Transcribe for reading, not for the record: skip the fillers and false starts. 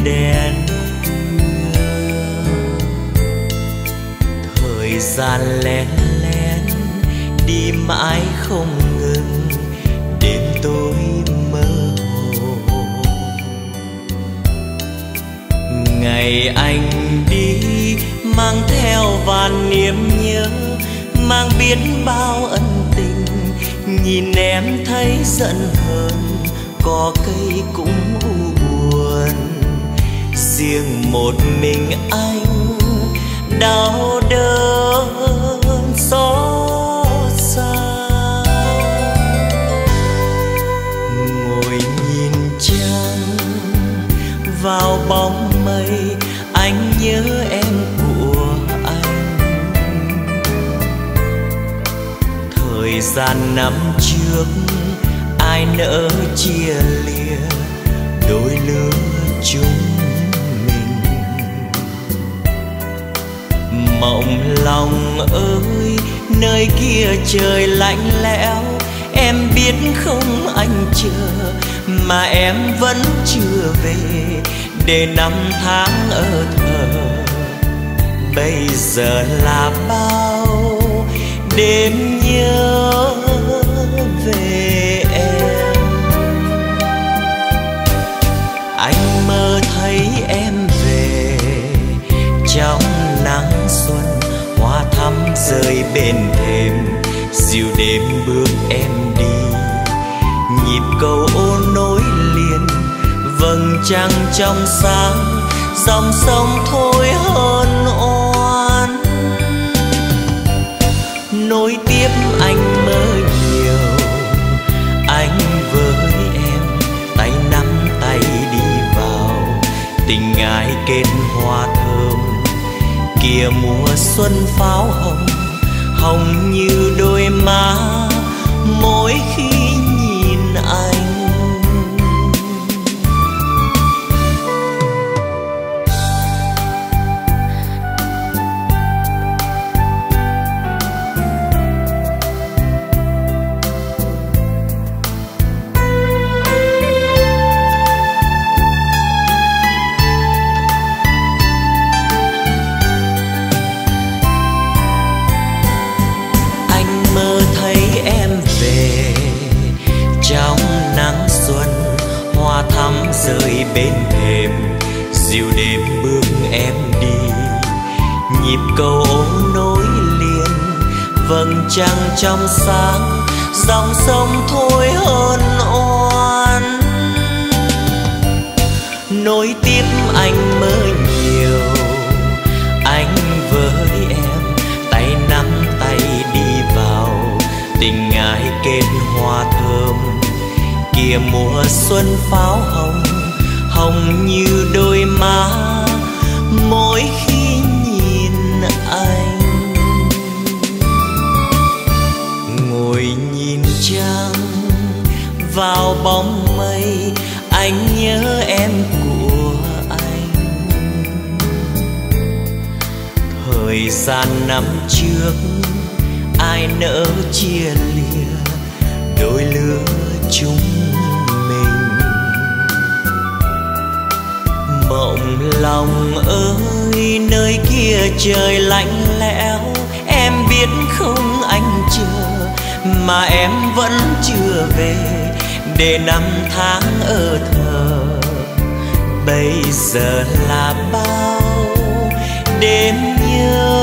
đèn khuya. Thời gian lén lén đi mãi không ngừng, đêm tối mơ hồ. Ngày anh đi mang theo vàn niềm nhớ, mang biết bao ân tình, nhìn em thấy giận hờn, có cây cũng u buồn. Riêng một mình anh đau đớn xót xa. Ngồi nhìn trăng vào bóng mây, anh nhớ em của anh. Thời gian năm trước ai nỡ chia lìa đôi lứa chúng mình. Mộng lòng ơi, nơi kia trời lạnh lẽo, em biết không anh chờ mà em vẫn chưa về, để năm tháng ở thờ. Bây giờ là bao đêm nhớ về em. Anh mơ thấy em về trong nắng xuân, hoa thắm rơi bên thềm, dịu đêm bước em đi. Nhịp cầu ô nối liền vầng trăng trong sáng, dòng sông thôi hơn oan. Nối tiếp anh mơ nhiều, anh với em tay nắm tay đi vào, tình ai kết hoa thơm. Kìa mùa xuân pháo hồng, hồng như đôi má mỗi khi nhìn anh. Rơi bên thềm, dịu đêm bước em đi. Nhịp cầu ô nối liền vầng trăng trong sáng, dòng sông thôi hơn oan. Nối tiếp anh mơ nhiều, anh với em tay nắm tay đi vào, tình ai kết hoa thơm. Kìa mùa xuân pháo hồng, hồng như đôi má mỗi khi nhìn anh. Ngồi nhìn trăng vào bóng mây, anh nhớ em của anh. Thời gian năm trước ai nỡ chia lìa đôi lứa chúng mình. Mộng lòng ơi, nơi kia trời lạnh lẽo, em biết không anh chờ mà em vẫn chưa về, để năm tháng ở thờ. Bây giờ là bao đêm nhớ